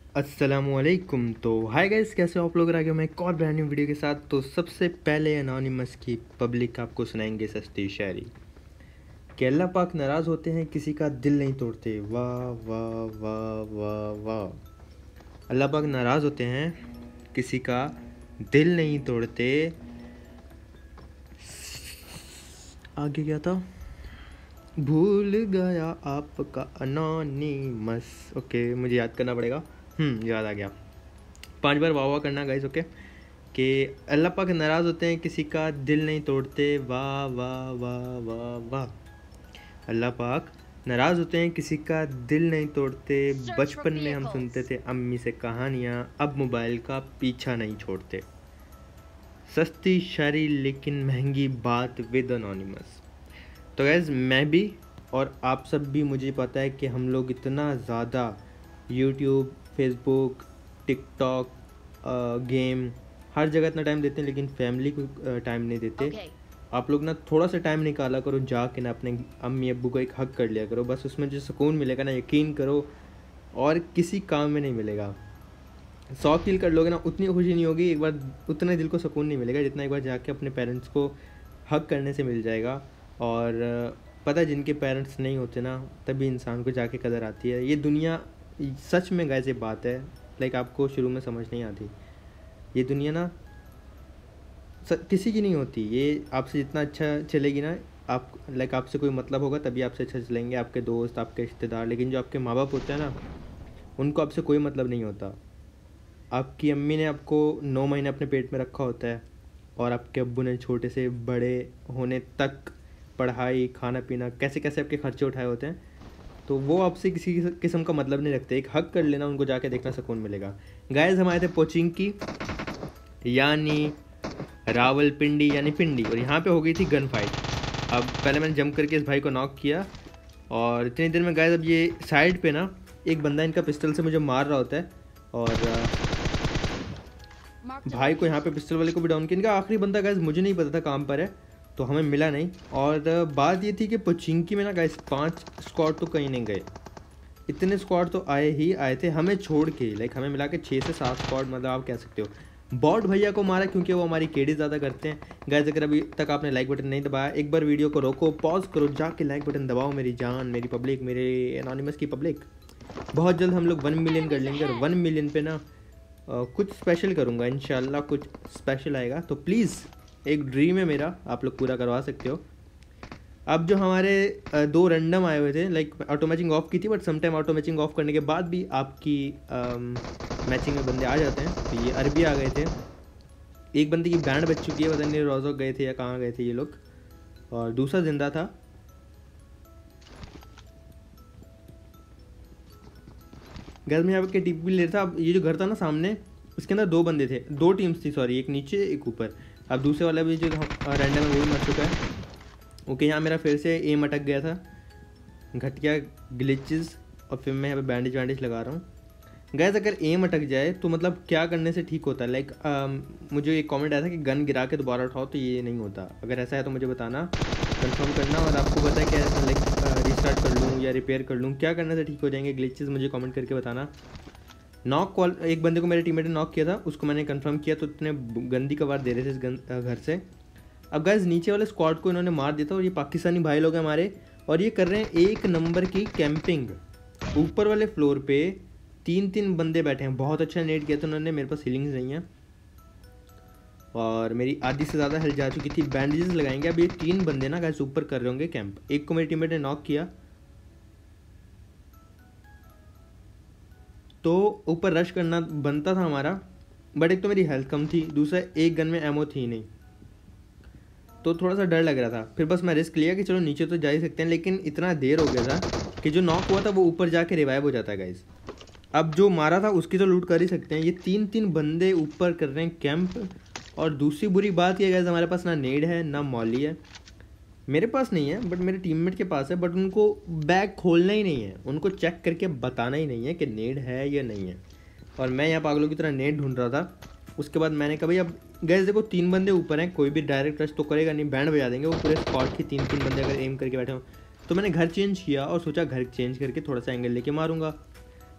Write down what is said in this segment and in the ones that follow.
अस्सलामुअलैकुम। तो hi guys, कैसे हो आप लोग? आ गए मैं एक और ब्रांड न्यू वीडियो के साथ। तो सबसे पहले एनोनिमस की पब्लिक आपको सुनाएंगे सस्ती शायरी कि अल्लाह पाक नाराज़ होते हैं, किसी का दिल नहीं तोड़ते। वाह वाह वाह वाह वाह। अल्लाह पाक नाराज़ होते हैं, किसी का दिल नहीं तोड़ते। आगे क्या था? भूल गया आपका अनोनिमस। ओके, मुझे याद करना पड़ेगा। याद आ गया। 5 बार वाह वाह करना गाइस। ओके, कि अल्लाह पाक नाराज़ होते हैं, किसी का दिल नहीं तोड़ते। वाह वाह वाह वाह वाह। अल्लाह पाक नाराज़ होते हैं, किसी का दिल नहीं तोड़ते। बचपन में हम सुनते थे अम्मी से कहानियाँ, अब मोबाइल का पीछा नहीं छोड़ते। सस्ती शायरी लेकिन महंगी बात विद अनोनिमस। तो गैस, मैं भी और आप सब भी, मुझे पता है कि हम लोग इतना ज़्यादा यूट्यूब, फेसबुक, टिकटॉक, गेम, हर जगह इतना टाइम देते हैं, लेकिन फैमिली को टाइम नहीं देते। आप लोग ना थोड़ा सा टाइम निकाला करो, जाके ना अपने अम्मी अब्बू को एक हक कर लिया करो। बस उसमें जो सुकून मिलेगा ना, यकीन करो और किसी काम में नहीं मिलेगा। 100 किल कर लोगे ना, उतनी खुशी नहीं होगी एक बार, उतना दिल को सुकून नहीं मिलेगा जितना एक बार जाके अपने पेरेंट्स को हक करने से मिल जाएगा। और पता है, जिनके पेरेंट्स नहीं होते ना, तभी इंसान को जाके कदर आती है। ये दुनिया सच में गाइस, ये बात है, लाइक आपको शुरू में समझ नहीं आती। ये दुनिया ना किसी की नहीं होती। ये आपसे जितना अच्छा चलेगी ना, आप लाइक आपसे कोई मतलब होगा तभी आपसे अच्छा चलेंगे आपके दोस्त, आपके रिश्तेदार। लेकिन जो आपके माँ बाप होते हैं ना, उनको आपसे कोई मतलब नहीं होता। आपकी अम्मी ने आपको 9 महीने अपने पेट में रखा होता है, और आपके अब्बू ने छोटे से बड़े होने तक पढ़ाई, खाना पीना, कैसे कैसे आपके खर्चे उठाए होते हैं। तो वो आपसे किसी किस्म का मतलब नहीं रखते। एक हक कर लेना, उनको जाके देखना, सुकून मिलेगा। गाइस, हम आए थे पोचिंग की यानी रावलपिंडी यानी पिंडी, और यहाँ पे हो गई थी गन फाइट। अब पहले मैंने जंप करके इस भाई को नॉक किया, और इतनी देर में गाइस, अब ये साइड पे ना एक बंदा इनका पिस्टल से मुझे मार रहा होता है, और भाई को यहाँ पे पिस्टल वाले को भी डाउन किया। इनका आखिरी बंदा गाइस मुझे नहीं पता था काम पर है, तो हमें मिला नहीं। और बात ये थी कि पोचिंकी में ना गाइस 5 स्क्वाड तो कहीं नहीं गए। इतने स्क्वाड तो आए ही आए थे हमें छोड़ के। लाइक हमें मिला के 6 से 7 स्क्वाड, मतलब आप कह सकते हो। बॉट भैया को मारा क्योंकि वो हमारी केडी ज़्यादा करते हैं। गाइस, अगर अभी तक आपने लाइक बटन नहीं दबाया, एक बार वीडियो को रोको, पॉज करो, जाके लाइक बटन दबाओ मेरी जान, मेरी पब्लिक, मेरे एनोनिमस की पब्लिक। बहुत जल्द हम लोग 1 मिलियन कर लेंगे, और 1 मिलियन पे ना कुछ स्पेशल करूँगा इंशाल्लाह। कुछ स्पेशल आएगा, तो प्लीज़ एक ड्रीम है मेरा, आप लोग पूरा करवा सकते हो। अब जो हमारे 2 रैंडम आए हुए थे, लाइक ऑटो मैचिंग ऑफ की थी, but sometime auto matching off करने के बाद भी आपकी मैचिंग में बंदे आ जाते हैं। तो ये अरबी आ गए थे। एक बंदे की बैंड बच चुकी है, पता नहीं रोज़ो गए थे या कहाँ गए थे ये लोग, और दूसरा जिंदा था। गैस, मैं यहाँ पे टिप भी ले रहा था। अब ये जो घर था ना सामने, उसके अंदर 2 बंदे थे, 2 टीम्स थी, सॉरी, एक नीचे एक ऊपर। अब दूसरे वाला भी जो रैंडम है वो भी मर चुका है। ओके, यहाँ मेरा फिर से एम अटक गया था, घटिया ग्लिचेस, और फिर मैं यहाँ पे बैंडेज वैंडेज लगा रहा हूँ। गैस, अगर एम अटक जाए तो मतलब क्या करने से ठीक होता है? लाइक मुझे एक कमेंट आया था कि गन गिरा के दोबारा उठाओ, तो ये नहीं होता। अगर ऐसा है तो मुझे बताना, कंफर्म करना। और आपको पता है क्या, लाइक रीस्टार्ट कर लूँ या रिपेयर कर लूँ, क्या करने से ठीक हो जाएंगे ग्लिचेस, मुझे कमेंट करके बताना। नॉक कॉल, एक बंदे को मेरे टीममेट ने नॉक किया था, उसको मैंने कंफर्म किया, तो इतने गंदी कवार दे रहे थे इस घर से। अब गाइस, नीचे वाले स्क्वाड को इन्होंने मार दिया था, और ये पाकिस्तानी भाई लोग हैं हमारे, और ये कर रहे हैं 1 नंबर की कैंपिंग। ऊपर वाले फ्लोर पे 3 बंदे बैठे हैं। बहुत अच्छा नेट किया था उन्होंने, मेरे पास हीलिंग्स नहीं है, और मेरी आधी से ज़्यादा हेल्थ जा चुकी थी। बैंडेजेस लगाएंगे। अब ये 3 बंदे ना गाइस ऊपर कर रहे होंगे कैंप। एक को मेरी टीममेट ने नॉक किया, तो ऊपर रश करना बनता था हमारा, बट एक तो मेरी हेल्थ कम थी, दूसरा एक गन में एमओ थी नहीं, तो थोड़ा सा डर लग रहा था। फिर बस मैं रिस्क लिया कि चलो नीचे तो जा ही सकते हैं, लेकिन इतना देर हो गया था कि जो नॉक हुआ था वो ऊपर जाके रिवाइव हो जाता है गाइस। अब जो मारा था उसकी तो लूट कर ही सकते हैं। ये 3 बंदे ऊपर कर रहे हैं कैंप। और दूसरी बुरी बात ये गाइस, हमारे पास ना नेड है ना मॉली है। मेरे पास नहीं है, बट मेरे टीममेट के पास है, बट उनको बैग खोलना ही नहीं है, उनको चेक करके बताना ही नहीं है कि नेड है या नहीं है। और मैं यहाँ पागलों की तरह नेड ढूंढ रहा था। उसके बाद मैंने कहा भाई, अब गैस देखो 3 बंदे ऊपर हैं, कोई भी डायरेक्ट रश तो करेगा नहीं, बैंड बजा देंगे वो पूरे स्क्वाड की। 3 बंदे अगर एम करके बैठे हो, तो मैंने घर चेंज किया और सोचा घर चेंज करके थोड़ा सा एंगल लेके मारूंगा।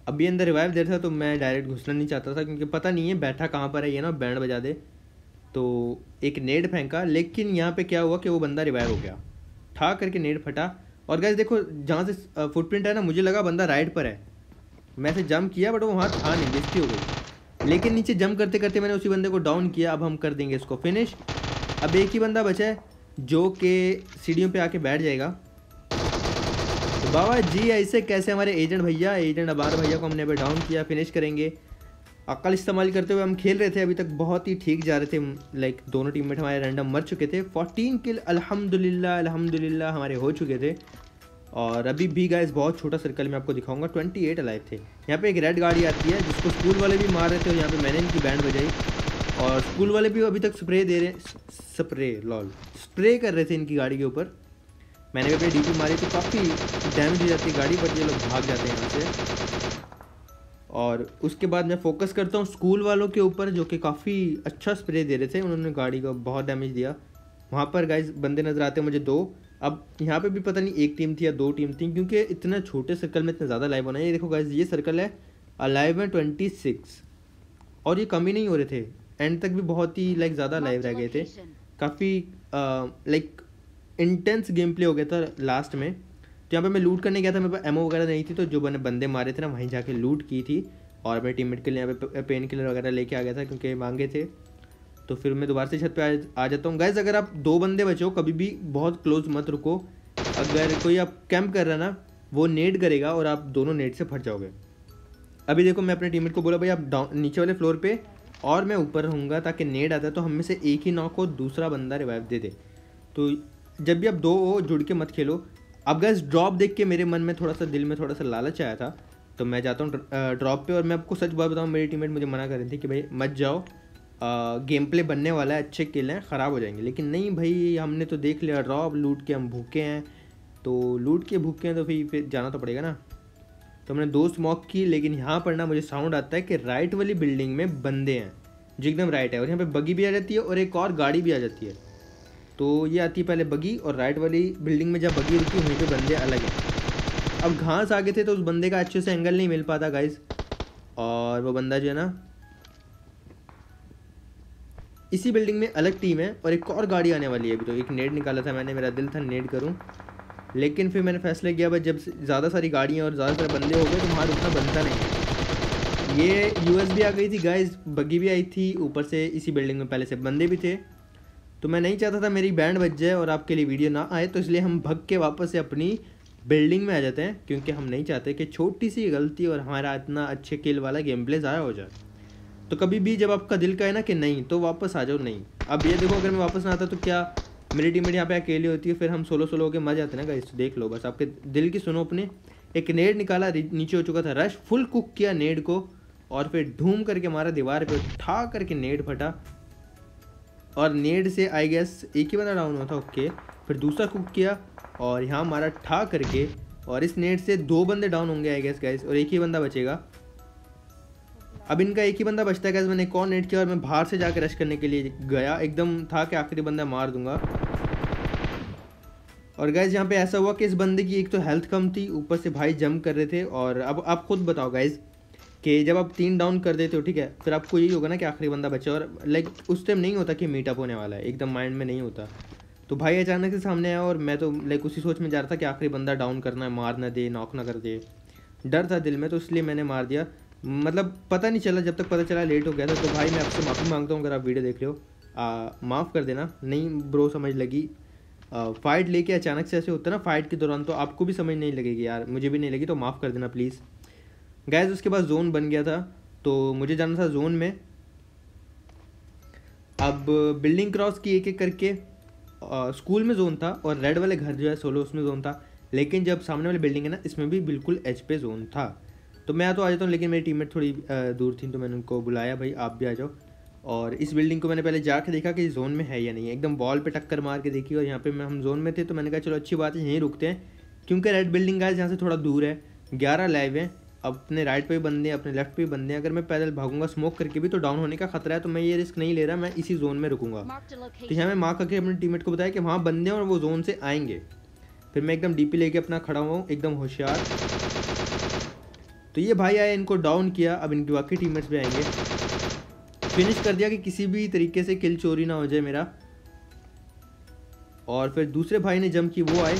अभी अंदर रिवाइव दे रहा था तो मैं डायरेक्ट घुसना नहीं चाहता था क्योंकि पता नहीं है बैठा कहाँ पर है ये ना, बैंड बजा दे। तो एक नेड फेंका, लेकिन यहाँ पे क्या हुआ कि वो बंदा रिवाइव हो गया, ठा करके नेड फटा। और गाइस देखो जहाँ से फुटप्रिंट है ना, मुझे लगा बंदा राइट पर है, मैं से जंप किया बट वो वहाँ था नहीं, बेइज्जती हो गई। लेकिन नीचे जंप करते करते मैंने उसी बंदे को डाउन किया। अब हम कर देंगे इसको फिनिश। अब एक ही बंदा बचा है जो कि सीढ़ियों पे आके बैठ जाएगा। तो बाबा जी ऐसे कैसे हमारे एजेंट भैया, एजेंट अबार भैया को हमने अभी डाउन किया, फिनिश करेंगे। अक्ल इस्तेमाल करते हुए हम खेल रहे थे, अभी तक बहुत ही ठीक जा रहे थे। लाइक दोनों टीममेट हमारे रैंडम मर चुके थे। 14 किल अल्हम्दुलिल्लाह अल्हम्दुलिल्लाह हमारे हो चुके थे। और अभी भी गाइस बहुत छोटा सर्कल में आपको दिखाऊंगा, 28 अलाइव थे। यहाँ पे एक रेड गाड़ी आती है जिसको स्कूल वाले भी मार रहे थे और यहाँ पे मैंने इनकी बैंड बजाई। और स्कूल वाले भी अभी तक स्प्रे दे रहे, स्प्रे कर रहे थे इनकी गाड़ी के ऊपर। मैंने भी अपनी डीपी मारी तो काफ़ी डैमेज हो जाती है गाड़ी, बट ये लोग भाग जाते हैं यहाँ से। और उसके बाद मैं फोकस करता हूँ स्कूल वालों के ऊपर जो कि काफ़ी अच्छा स्प्रे दे रहे थे, उन्होंने गाड़ी को बहुत डैमेज दिया। वहाँ पर गाइस बंदे नज़र आते हैं मुझे 2। अब यहाँ पे भी पता नहीं एक टीम थी या 2 टीम थी, क्योंकि इतना छोटे सर्कल में इतना ज़्यादा लाइव होना है। ये देखो गाइस ये सर्कल है, अलाइव में 26 और ये कम ही नहीं हो रहे थे, एंड तक भी बहुत ही लाइक ज़्यादा लाइव रह गए थे। काफ़ी लाइक इंटेंस गेम प्ले हो गया था लास्ट में। तो यहाँ पे मैं लूट करने गया था, मेरे पास एमओ वगैरह नहीं थी, तो जो मैंने बंदे मारे थे ना वहीं जाके लूट की थी। और अपने टीममेट के लिए यहाँ पे पेन किलर वगैरह लेके आ गया था क्योंकि मांगे थे। तो फिर मैं दोबारा से छत पे आ जाता हूँ। गाइस अगर आप 2 बंदे बचे हो कभी भी बहुत क्लोज मत रुको। अगर कोई आप कैंप कर रहा ना, वो नेड करेगा और आप दोनों नेड से फट जाओगे। अभी देखो मैं अपने टीममेट को बोला भाई आप डाउन नीचे वाले फ्लोर पे और मैं ऊपर रहूँगा, ताकि नेड आता है तो हम में से एक ही नॉक को दूसरा बंदा रिवाइव दे दे। तो जब भी आप 2 हो जुड़ के मत खेलो। अब गाइस ड्रॉप देख के मेरे मन में थोड़ा सा, दिल में थोड़ा सा लालच आया था, तो मैं जाता हूँ ड्रॉप पे। और मैं आपको सच बात बताऊँ, मेरी टीममेट मुझे मना कर रही थी कि भाई मत जाओ, गेम प्ले बनने वाला है, अच्छे किल हैं, ख़राब हो जाएंगे। लेकिन नहीं भाई, हमने तो देख लिया ड्रॉप, लूट के हम भूखे हैं, तो लूट के भूखे हैं तो फिर जाना तो पड़ेगा ना। तो हमने 2 स्मॉक की, लेकिन यहाँ पर ना मुझे साउंड आता है कि राइट वाली बिल्डिंग में बंदे हैं, जो एकदम राइट है। और यहाँ पे बगी भी आ जाती है और एक और गाड़ी भी आ जाती है। तो ये आती है पहले बगी, और राइट वाली बिल्डिंग में जब बगी रुकी वहीं पे बंदे अलग हैं। अब घास आगे थे तो उस बंदे का अच्छे से एंगल नहीं मिल पाता गाइस। और वो बंदा जो है ना, इसी बिल्डिंग में अलग टीम है और एक और गाड़ी आने वाली है। अभी तो एक नेड निकाला था मैंने, मेरा दिल था नेड करूं, लेकिन फिर मैंने फैसला किया भाई जब ज़्यादा सारी गाड़ियाँ और ज़्यादा सारे बंदे हो गए तो वहाँ रुकना बनता नहीं है। ये यूएस भी आ गई थी गाइस, बगी भी आई थी, ऊपर से इसी बिल्डिंग में पहले से बंदे भी थे। तो मैं नहीं चाहता था मेरी बैंड बज जाए और आपके लिए वीडियो ना आए, तो इसलिए हम भग के वापस से अपनी बिल्डिंग में आ जाते हैं, क्योंकि हम नहीं चाहते कि छोटी सी गलती और हमारा इतना अच्छे किल वाला गेम प्ले ज़ाया हो जाए। तो कभी भी जब आपका दिल कहे ना कि नहीं, तो वापस आ जाओ। नहीं, अब ये देखो अगर मैं वापस ना आता तो क्या मेरी टीममेट यहाँ पे अकेली होती है, फिर हम सोलो होकर मर जाते ना गाइस। देख लो बस, आपके दिल की सुनो अपने। एक नेड निकाला, नीचे हो चुका था रश, फुल कुक किया नेड को और फिर ढूम करके मारा दीवार पे, ठा करके नेड फटा। और नेड से आई गेस एक ही बंदा डाउन हुआ था, ओके। फिर दूसरा कुक किया और यहाँ मारा ठा करके, और इस नेड से 2 बंदे डाउन होंगे आई गेस गाइस, और एक ही बंदा बचेगा। अब इनका एक ही बंदा बचता है गाइस। मैंने एक और नेट किया और मैं बाहर से जाकर रश करने के लिए गया, एकदम था कि आखिरी बंदा मार दूंगा। और गाइस यहाँ पे ऐसा हुआ कि इस बंदे की एक तो हेल्थ कम थी, ऊपर से भाई जंप कर रहे थे। और अब आप खुद बताओ गाइस कि जब आप 3 डाउन कर देते हो, ठीक है, फिर आपको यही होगा ना कि आखिरी बंदा बचा, और लाइक उस टाइम नहीं होता कि मीटअप होने वाला है, एकदम माइंड में नहीं होता। तो भाई अचानक से सामने आया और मैं तो लाइक उसी सोच में जा रहा था कि आखिरी बंदा डाउन करना है, मार ना दे, नॉक ना कर दे। डर था दिल में, तो इसलिए मैंने मार दिया। मतलब पता नहीं चला, जब तक पता चला लेट हो गया था। तो भाई मैं आपसे माफ़ी मांगता हूँ अगर आप वीडियो देख रहे हो, माफ़ कर देना। नहीं ब्रो समझ लगी, फ़ाइट लेके अचानक से ऐसे होता है ना फ़ाइट के दौरान, तो आपको भी समझ नहीं लगेगी यार, मुझे भी नहीं लगी, तो माफ़ कर देना प्लीज़ गाइस। उसके बाद जोन बन गया था, तो मुझे जाना था जोन में। अब बिल्डिंग क्रॉस की एक एक करके, स्कूल में जोन था और रेड वाले घर जो है सोलो उसमें जोन था। लेकिन जब सामने वाली बिल्डिंग है ना, इसमें भी बिल्कुल एच पे जोन था। तो मैं तो आ जाता हूँ, लेकिन मेरी टीममेट थोड़ी दूर थी, तो मैंने उनको बुलाया भाई आप भी आ जाओ। और इस बिल्डिंग को मैंने पहले जाके देखा कि जोन में है या नहीं है, एकदम वॉल पे टक्कर मार के देखी, और यहाँ पे हम जोन में थे। तो मैंने कहा चलो अच्छी बात है, यहीं रुकते हैं, क्योंकि रेड बिल्डिंग गाइस यहाँ से थोड़ा दूर है। 11 लाइव हैं, अपने राइट पे भी बंदे हैं, अपने लेफ्ट पे भी बंदे हैं। अगर मैं पैदल भागूंगा स्मोक करके भी तो डाउन होने का खतरा है, तो मैं ये रिस्क नहीं ले रहा, मैं इसी जोन में रुकूंगा। तो यहाँ मैं मार्क करके अपने टीममेट को बताया कि वहाँ बंदे हैं और वो जोन से आएंगे। फिर मैं एकदम डीपी लेके अपना खड़ा हुआ हूँ, एकदम होशियार। तो ये भाई आए, इनको डाउन किया, अब इनके बाकी टीममेट्स भी आएंगे। फिनिश कर दिया कि किसी भी तरीके से किल चोरी ना हो जाए मेरा। और फिर दूसरे भाई ने जंप की, वो आए,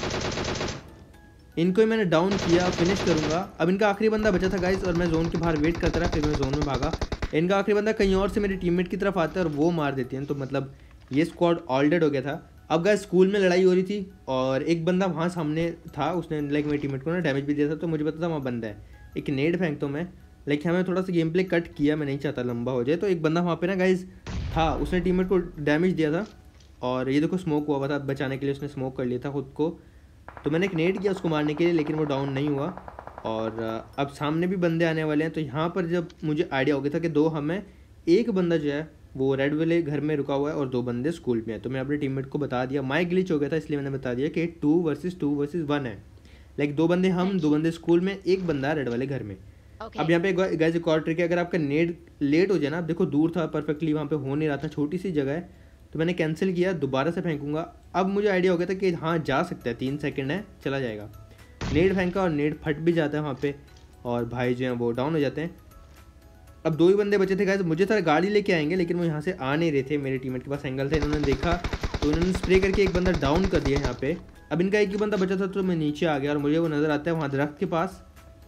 इनको ही मैंने डाउन किया, फिनिश करूंगा। अब इनका आखिरी बंदा बचा था गाइस, और मैं जोन के बाहर वेट करता रहा, फिर मैं जोन में भागा। इनका आखिरी बंदा कहीं और से मेरे टीममेट की तरफ आता है और वो मार देती है, तो मतलब ये स्क्वाड ऑल डेड हो गया था। अब गाइस स्कूल में लड़ाई हो रही थी और एक बंदा वहाँ सामने था, उसने लाइक मेरे टीममेट को ना डैमेज भी दिया था, तो मुझे पता था वहाँ बंदा है। एक नेड फेंकता हूँ मैं, लाइक हमें थोड़ा सा गेम प्ले कट किया, मैं नहीं चाहता लंबा हो जाए। तो एक बंदा वहाँ पे ना गाइस था, उसने टीममेट को डैमेज दिया था, और ये देखो स्मोक हुआ था, बचाने के लिए उसने स्मोक कर लिया था खुद को। तो मैंने एक नेट किया उसको मारने के लिए, लेकिन वो डाउन नहीं हुआ। और अब सामने भी बंदे आने वाले हैं। तो यहाँ पर जब मुझे आइडिया हो गया था कि दो हमें, एक बंदा जो है वो रेड वाले घर में रुका हुआ है और दो बंदे स्कूल में है। तो मैं अपने टीममेट को बता दिया, माइक ग्लिच हो गया था इसलिए मैंने बता दिया कि 2 वर्सेस 2 वर्सेस 1 है, लाइक दो बंदे हम, दो बंदे स्कूल में, एक बंदा रेड वाले घर में। अब यहाँ पे गाइस एक और ट्रिक है, अगर आपका नेट लेट हो जाए ना, आप देखो दूर था परफेक्टली, वहाँ पे हो नहीं रहा था, छोटी सी जगह है, तो मैंने कैंसिल किया, दोबारा से फेंकूंगा। अब मुझे आइडिया हो गया था कि हाँ जा सकता है, 3 सेकंड है, चला जाएगा। नेट फेंका और नेट फट भी जाता है वहाँ पे, और भाई जो हैं वो डाउन हो जाते हैं। अब 2 ही बंदे बचे थे गाइस, मुझे था गाड़ी लेके आएंगे, लेकिन वो यहाँ से आ नहीं रहे थे, मेरे टीममेट के पास एंगल थे, इन्होंने देखा तो उन्होंने स्प्रे करके एक बंदा डाउन कर दिया यहाँ पे। अब इनका एक ही बंदा बचा था, तो मैं नीचे आ गया और मुझे वो नज़र आता है वहाँ दरख्त के पास।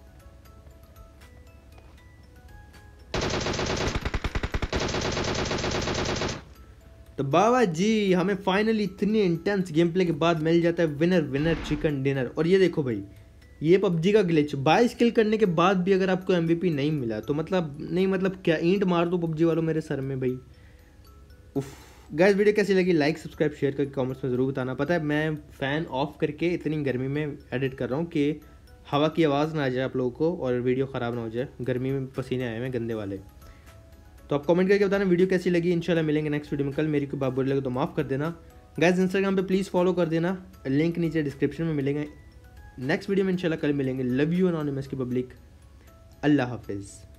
तो बाबा जी हमें फाइनली इतनी इंटेंस गेम प्ले के बाद मिल जाता है विनर विनर चिकन डिनर। और ये देखो भाई, ये पबजी का ग्लिच, 22 किल करने के बाद भी अगर आपको MVP नहीं मिला तो मतलब नहीं, मतलब क्या ईंट मार दो पबजी वालों मेरे सर में भाई। उफ गाइस, वीडियो कैसी लगी लाइक सब्सक्राइब शेयर करके कमेंट्स में ज़रूर बताना। पता है मैं फ़ैन ऑफ करके इतनी गर्मी में एडिट कर रहा हूँ कि हवा की आवाज़ ना आ जाए आप लोगों को और वीडियो ख़राब ना हो जाए, गर्मी में पसीने आए हैं गंदे वाले। तो आप कमेंट करके बताना वीडियो कैसी लगी। इंशाल्लाह मिलेंगे नेक्स्ट वीडियो में कल। मेरी कोई बात बुरी लगे तो माफ़ कर देना गाइस। इंस्टाग्राम पे प्लीज़ फॉलो कर देना, लिंक नीचे डिस्क्रिप्शन में मिलेंगे। नेक्स्ट वीडियो में इंशाल्लाह कल मिलेंगे। लव यू अनोनिमस की पब्लिक। अल्लाह हाफिज़।